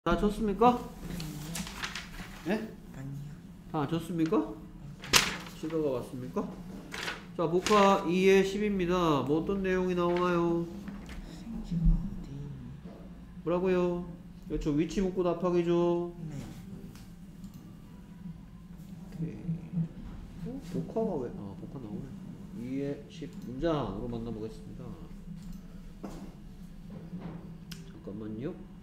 다 줬습니까? 예? 아니요. 다 줬습니까? 시도가 왔습니까? 자, 목화 2의 10입니다. 뭐 어떤 내용이 나오나요? 생지가 어디? 뭐라고요? 그렇죠. 위치 묻고 답하기죠. 네. 오케이. 목화가 왜? 아, 목화 나오네. 2의 10 문장으로 만나보겠습니다. 잠깐만요.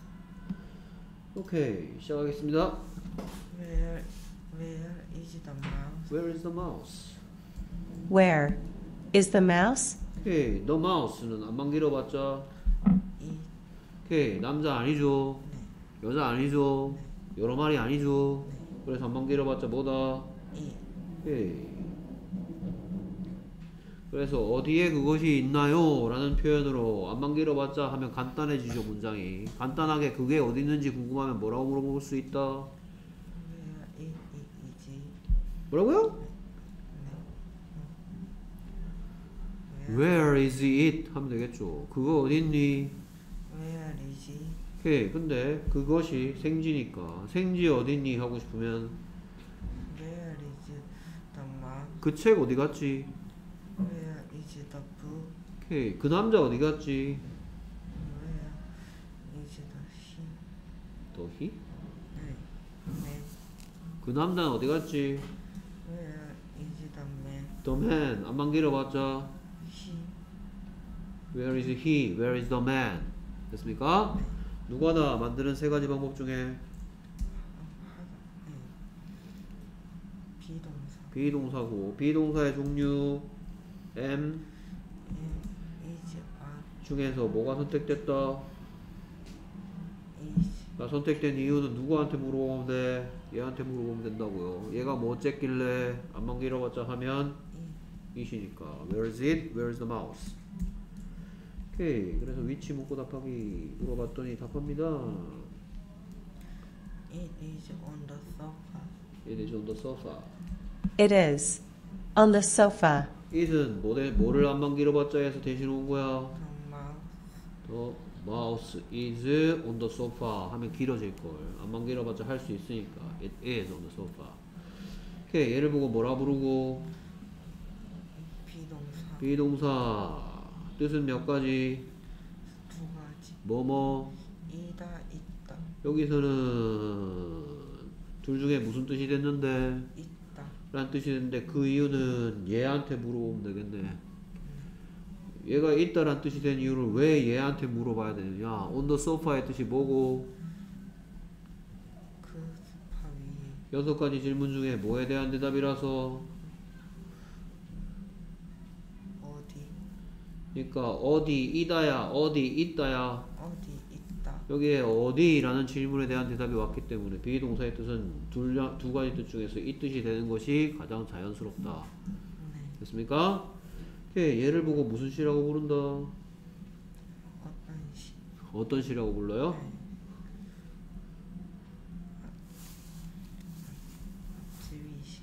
오케이, 시작하겠습니다. Where is the mouse? Where is the mouse? Where is the mouse? 오케이, the mouse는 안만 길어봤자. 이 오케이, 남자 아니죠. 네. 여자 아니죠. 여러 마리 아니죠. 네. 그래서 한번 길어봤자 뭐다? 이 오케이. 그래서 어디에 그것이 있나요? 라는 표현으로 안만 길어봤자 하면 간단해지죠, 문장이. 간단하게 그게 어디 있는지 궁금하면 뭐라고 물어볼 수 있다? Where is 뭐라고요? 네. Where is it? 하면 되겠죠. 그거 어디 있니? Where is 오케이. 근데 그것이 생지니까 생지 어디 있니? 하고 싶으면 Where is the mouse? 그 책 어디 갔지? Where is the book? 오케이. 그 남자 어디 갔지? Where is the she? 또 he? 네. 네. 그 남자는 어디 갔지? Where is the man? The man. 안만 길어봤자 He. Where is he? Where is the man? 됐습니까? 누가나 만드는 세 가지 방법 중에 하다. 네. 비동사. 비동사고 비동사의 종류 am is 중에서 뭐가 선택됐다? is 나 선택된 이유는 누구한테 물어보면 돼? 얘한테 물어보면 된다고요. 얘가 뭐 어쨌길래 안만 길어봤자 하면 이시니까 Where is it? Where is the mouse? 오케이. 그래서 위치 묻고 답하기 물어봤더니 답합니다. It is on the sofa. It is on the sofa. It is on the sofa. it은 뭐를 안만 길어봤자 해서 대신 온 거야. The mouse. The mouse is on the sofa 하면 길어질 걸. 안만 길어봤자 할 수 있으니까. It is on the sofa. 오케이. 얘를 보고 뭐라 부르고? 비동사. 비동사. 뜻은 몇 가지? 두 가지. 뭐뭐. 이다 있다. 여기서는 둘 중에 무슨 뜻이 됐는데? 있다. 라는 뜻이 됐는데 그 이유는 얘한테 물어보면 되겠네. 얘가 있다란 뜻이 된 이유를 왜 얘한테 물어봐야 되느냐? on the sofa의 뜻이 뭐고? 그 소파 위에. 6가지 질문 중에 뭐에 대한 대답이라서 어디. 그러니까 어디 이다야 어디 있다야 어디 있다. 여기에 어디라는 질문에 대한 대답이 왔기 때문에 비동사의 뜻은 두 가지 뜻 중에서 이 뜻이 되는 것이 가장 자연스럽다. 네. 됐습니까? 오케이. 얘를 보고 무슨 시라고 부른다? 어떤 시. 어떤 시라고 불러요? 네. 지휘시.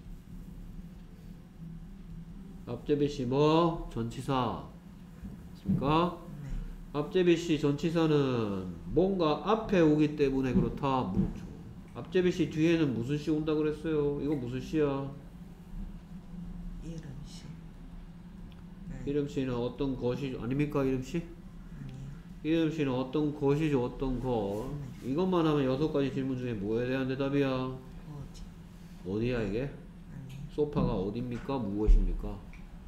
앞제비시 뭐? 전치사. 됐습니까? 네. 앞제비시 전치사는 뭔가 앞에 오기 때문에 그렇다. 묻죠. 앞제비시 뒤에는 무슨 시 온다 그랬어요? 이거 무슨 시야? 이름시. 네. 이름시는 어떤 것이 아닙니까? 이름시? 아니요. 이름시는 어떤 것이죠? 어떤 것. 이것만 하면 6가지 질문 중에 뭐에 대한 대답이야? 어디. 어디야 이게? 아니. 소파가 어딥니까? 무엇입니까?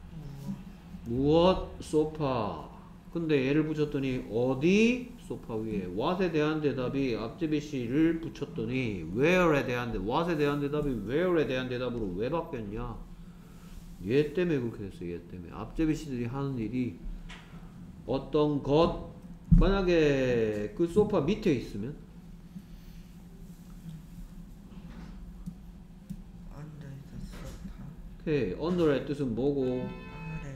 무엇? 소파. 근데 얘를 붙였더니 어디? 소파 위에. what에 대한 대답이 앞제비시를 붙였더니 where에 대한 what에 대한 대답이 where에 대한 대답으로 왜 바뀌었냐? 얘 때문에 그렇게 됐어. 얘 때문에. 앞제비시들이 하는 일이 어떤 것 만약에 그 소파 밑에 있으면 Under the sofa. 오케이. under의 뜻은 뭐고? 아래.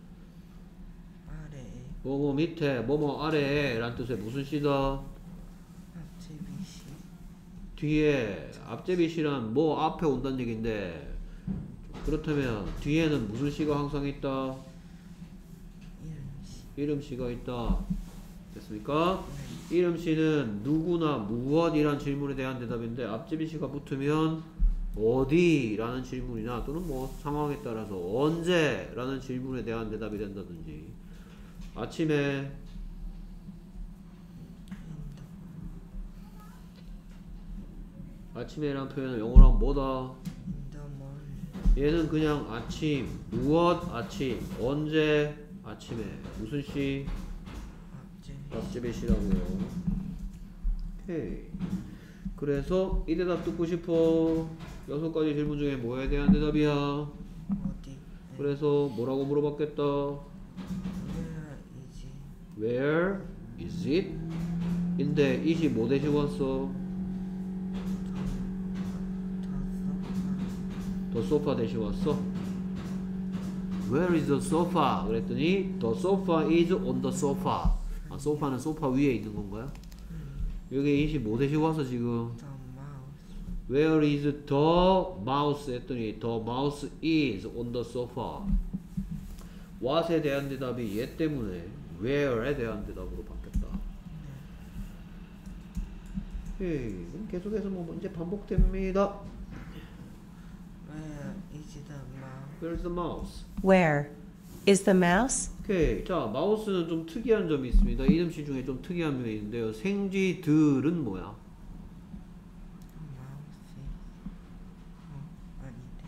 아래에. 뭐뭐 밑에 뭐뭐 아래에 라는 뜻의 무슨 시다? 앞제비시. 뒤에 앞제비시란 뭐 앞에 온다는 얘기인데 그렇다면 뒤에는 무슨 시가 항상 있다? 이름시. 이름시가 있다. 됐습니까? 네. 이름 C는 누구나 무엇이란 질문에 대한 대답인데 앞집이 C가 붙으면 어디라는 질문이나 또는 뭐 상황에 따라서 언제라는 질문에 대한 대답이 된다든지 아침에 아침에란 표현은 영어로 하면 뭐다? in the morning. 얘는 그냥 아침 무엇 아침 언제 아침에 무슨 시? 앞집이 앞집의 시라고요. 오케이. 그래서 이 대답 듣고 싶어. 6가지 질문 중에 뭐에 대한 대답이야? 어디? 그래서 뭐라고 물어봤겠다. Where is it? Where is it? 인데 it이 뭐 대신 왔어? The the sofa 대신 왔어? Where is the sofa? 그랬더니 the sofa is on the sofa. 아, 소파는 소파 위에 있는 건가요? 여기 it이 뭐 대신 왔어 지금? The mouse. Where is the mouse? 했더니 the mouse is on the sofa. what에 대한 대답이 얘 때문에 where에 대한 대답으로 바뀌었다. 오케이. 그럼 계속해서 뭐 문제 반복됩니다. Where is the mouse? Where's the mouse? Where is the mouse? 오케이. 자, 마우스는 좀 특이한 점이 있습니다. 이름씨 중에 좀 특이한 면이 있는데요. 생쥐들은 뭐야? mouse. 아닌데.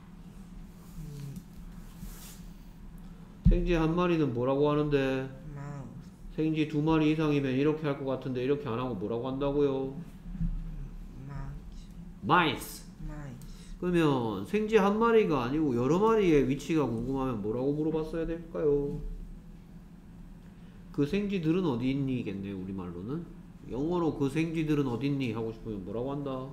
생쥐 한 마리는 뭐라고 하는데? mouse. 생쥐 2마리 이상이면 이렇게 할 것 같은데 이렇게 안 하고 뭐라고 한다고요? mouse. mice. mouse. 그러면 생쥐 한 마리가 아니고 여러 마리의 위치가 궁금하면 뭐라고 물어봤어야 될까요? 그 생쥐들은 어디 있니? 겠네 우리말로는. 영어로 그 생쥐들은 어디 있니? 하고 싶으면 뭐라고 한다?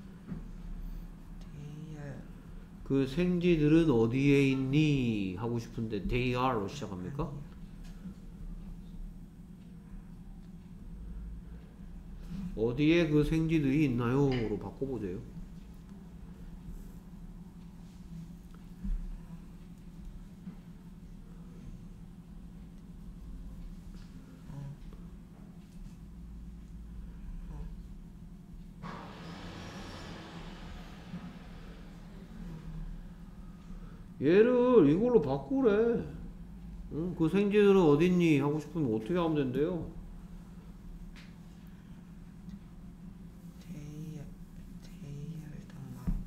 They are 그 생쥐들은 어디에 있니? 하고 싶은데 they are로 시작합니까? 어디에 그 생쥐들이 있나요? 로 바꿔보세요. 얘를 이걸로 바꾸래. 응? 그 생쥐들은 어딨니? 하고 싶으면 어떻게 하면 된대요? they are the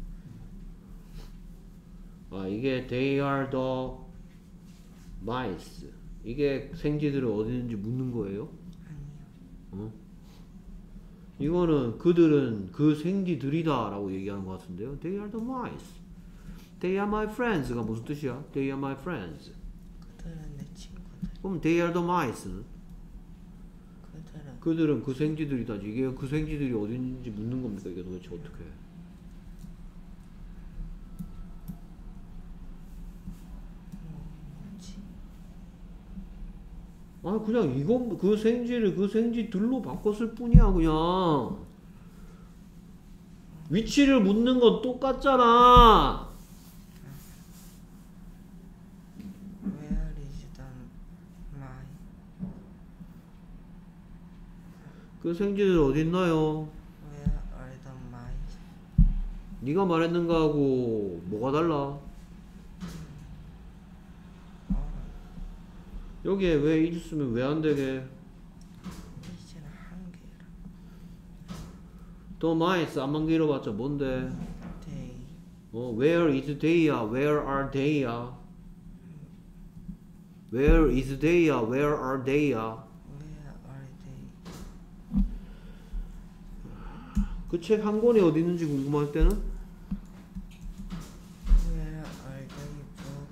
mouse. 아, 이게 they are the mice. 이게 생쥐들은 어디 있는지 묻는 거예요? 아니요. 어? 이거는 그들은 그 생쥐들이다 라고 얘기하는 것 같은데요. They are the mice. They are my friends가 무슨 뜻이야? They are my friends. 그들은 내 친구들. 그럼 they are the mice는? 그들은 그들은 그 생쥐들이다. 이게 그 생쥐들이 어디 있는지 묻는 겁니까? 이게 도대체 어떻게? 뭐지? 아 그냥 이건 그 생쥐를 그 생쥐들로 바꿨을 뿐이야 그냥. 위치를 묻는 건 똑같잖아. Where is the mouse? 그 생쥐들 어디 있나요? Where are the mice? 네가 말했는가 하고 뭐가 달라? 여기에 왜 is 쓰면 왜 안 되게? 이제는 한 개라. The mice 안만 길어봤자 뭔데? They Where is they야? Where are they야? Where is they야? Where are they야? Where are they? 그 책 한 권이 어디 있는지 궁금할 때는 Where are they book?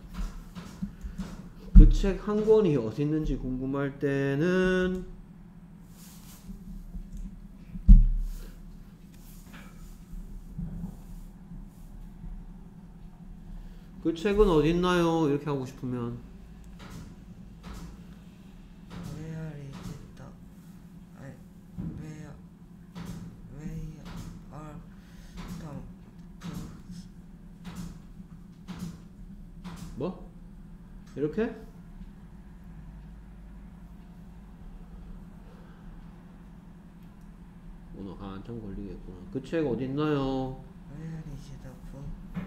그 책 한 권이 어디 있는지 궁금할 때는 그 책은 어디 있나요? 이렇게 하고 싶으면 Where is the I where are the books? 뭐? 이렇게? 한참 걸리겠구나. 그 책 어딨나요? Where is the book?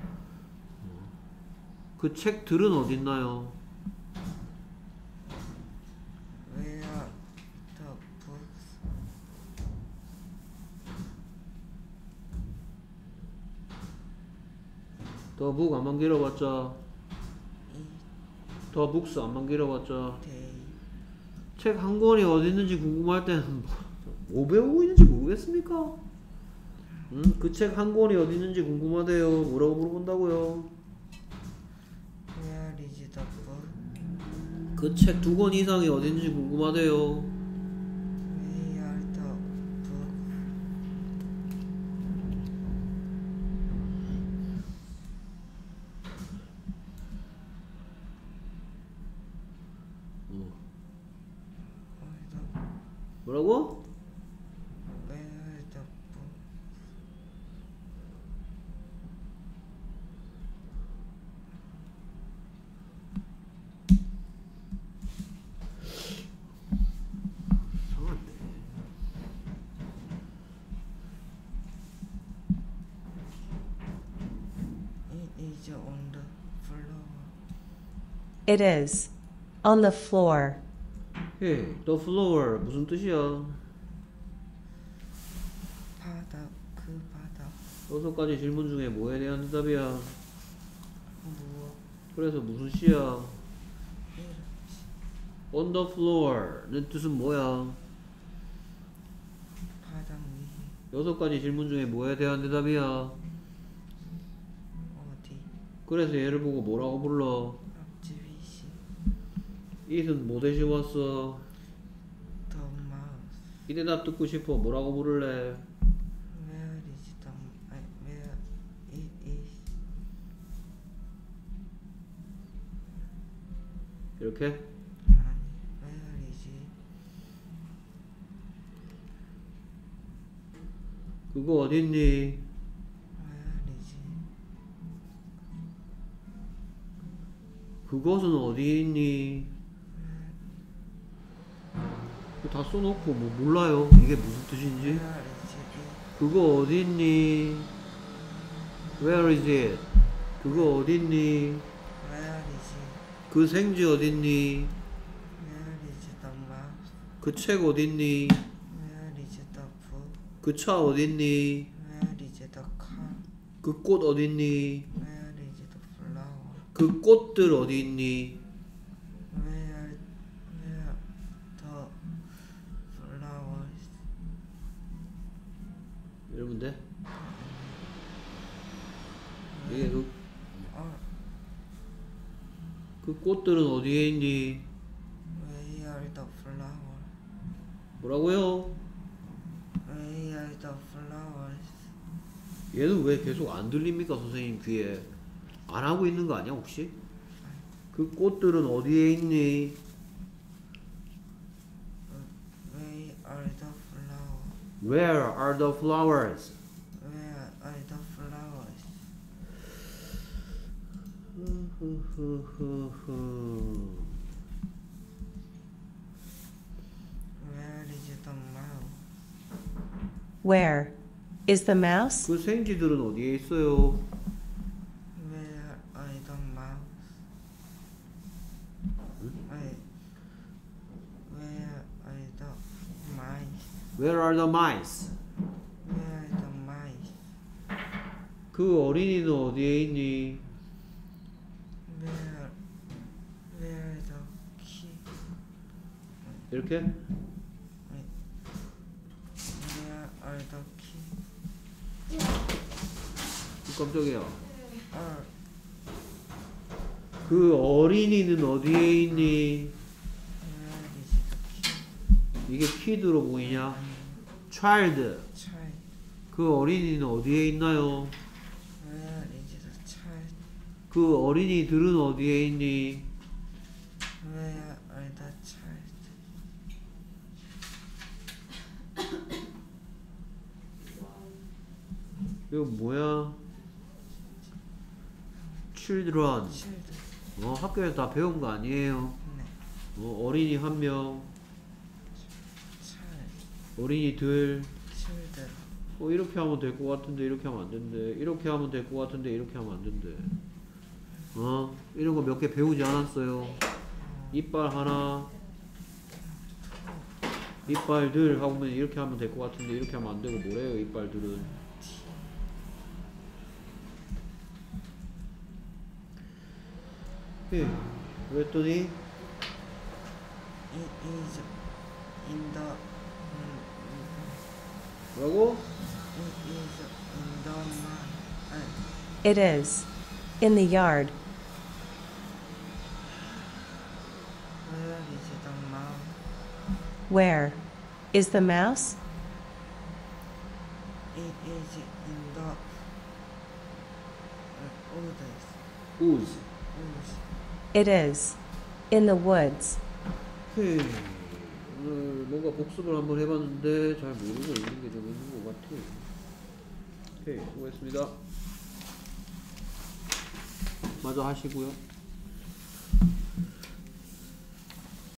그 책들은 어딨나요? Where the books? 더 북 안만 길어봤자 It 더 북스 안만 길어봤자 they 책 한 권이 어디 있는지 궁금할 때는 뭐 배우고 있는지 모르겠습니까? 그 책 한 권이 어디 있는지 궁금하대요. 뭐라고 물어본다고요? Where is the book? 그 책 두 권 이상이 어디 있는지 궁금하대요. Where are the book? 뭐라고? Where are the book? 이상한데. It is on the floor. It is. On the floor. Hey, the floor 무슨 뜻이야? 바닥 그 바닥 6가지 질문 중에 뭐에 대한 대답이야? 무엇 그래서 무슨 시야? 이렇지 On the floor는 뜻은 뭐야? 바닥 위에 6가지 질문 중에 뭐에 대한 대답이야? 어디 그래서 얘를 보고 뭐라고 불러? 앞집이시 it은 뭐 대신 왔어? the mouse 이 대답 듣고 싶어. 뭐라고 부를래? where is the where it is 이렇게? 아니 where is it 그거 어딨니? where is it 그것은 어디 있니? 다 써놓고 뭐 몰라요. 이게 무슨 뜻인지? where is it 그거 어디 있니? Where is it? 그거 어디 있니? where is it 그 생지 어디 있니? where is the mouse 그 책 어디 있니? where is the book 그 차 어디 있니? where is the car 그 꽃 어디 있니? where is the flower 그 꽃들 어디 있니? where the flowers 이러면 돼? 이게 are 그 꽃들은 어디에 있니? where are the flowers 뭐라고요? where are the flowers 얘는 왜 계속 안 들립니까 선생님 귀에? 안 하고 있는 거 아니야 혹시? 그 꽃들은 어디에 있니? where are the flowers Where are the flowers? where are the flowers where is the mouse Where is the mouse? 그 생쥐들은 어디에 있어요? where are the mouse where are the mice Where are the mice? where are the mice 그 어린이는 어디에 있니? where the key 이렇게? where are the key 깜짝이야. are 그 어린이는 어디에 있니? where is the key 이게 키드로 보이냐? child. child 그 어린이는 어디에 있나요? where is the child 그 어린이들은 어디에 있니? where are the child 이거 뭐야? children. children 학교에서 다 배운 거 아니에요? 네 어린이 한 명, child 어린이들, children 이렇게 하면 될 것 같은데 이렇게 하면 안 된대. 이렇게 하면 될 것 같은데 이렇게 하면 안 된대. 이런 거 몇 개 배우지 않았어요? 이빨 하나, 이빨들 하면 이렇게 하면 될 것 같은데 이렇게 하면 안 되고 뭐래요 이빨들은. 그랬더니 It is in the 뭐라고? it is in the man. It is. In the yard. Where is the mouse? Where is the mouse? It is in the woods. 우즈. Woods. It is. In the woods. 오늘 뭔가 복습을 한번 해봤는데 잘 모르고 있는 게 좀 있는 것 같아. 수고했습니다. 마저 하시고요.